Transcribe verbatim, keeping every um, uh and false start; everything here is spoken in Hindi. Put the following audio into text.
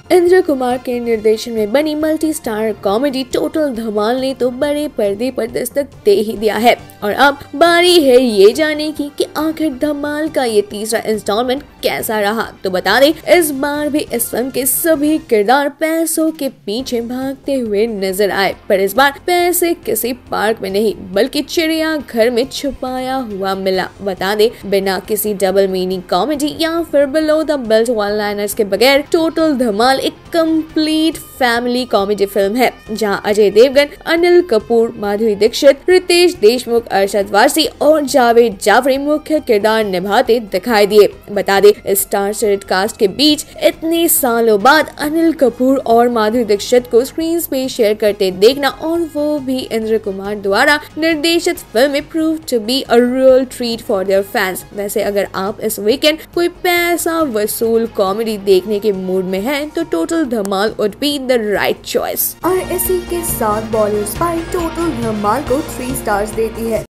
इंद्र कुमार के निर्देशन में बनी multi star comedy total Dhamaal ने तो बड़े पर्दे पर दस्तक दे ही दिया है और अब बारी है ये जाने की कि आखिर धमाल का ये तीसरा इंस्टॉलमेंट कैसा रहा। तो बता दें, इस बार भी इस फिल्म के सभी किरदार पैसों के पीछे भागते हुए नजर आए, पर इस बार पैसे किसी पार्क में नहीं बल्कि चिड़िया घर में छुपाया हुआ मिला। बता दे, बिना किसी डबल मीनिंग कॉमेडी या फिर below the belt one liners के बगैर टोटल धमाल एक कंप्लीट फैमिली कॉमेडी फिल्म है, जहां अजय देवगन, अनिल कपूर, माधुरी दीक्षित, रितेश देशमुख, अरशद वारसी और जावेद जाफरी मुख्य किरदार निभाते दिखाई दिए। बता दे, स्टार स्टडड कास्ट के बीच इतने सालों बाद अनिल कपूर और माधुरी दीक्षित को स्क्रीन पे शेयर करते देखना और वो भी इंद्र कुमार द्वारा निर्देशित फिल्म में prove to be a real treat for their fans. वैसे अगर आप इस वीकेंड कोई पैसा वसूल कॉमेडी देखने के मूड में हैं, तो total Dhamaal would be the right choice. और इसी के साथ बॉलीवुड स्पाई टोटल धमाल को थ्री स्टार्स देती है।